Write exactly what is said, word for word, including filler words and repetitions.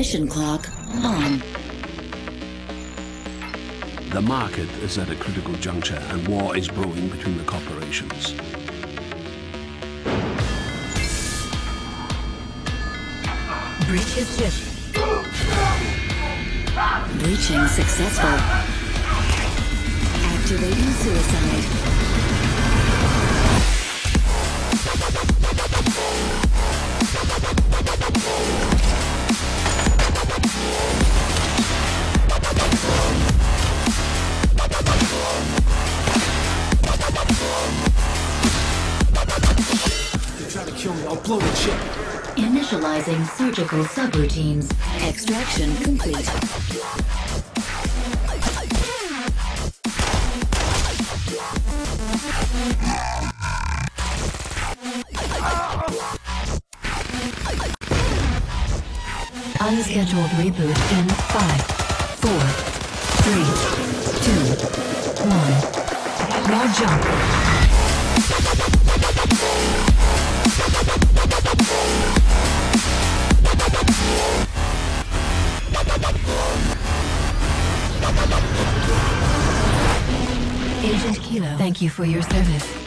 Mission clock on. The market is at a critical juncture and war is brewing between the corporations. Breach is hit. Breaching successful. Activating suicide. They try to kill me, I'll blow the chip. Initializing surgical subroutines. Extraction complete. Unscheduled reboot in five, four, three, two, one. Now jump. Agent Kilo, thank you for your service.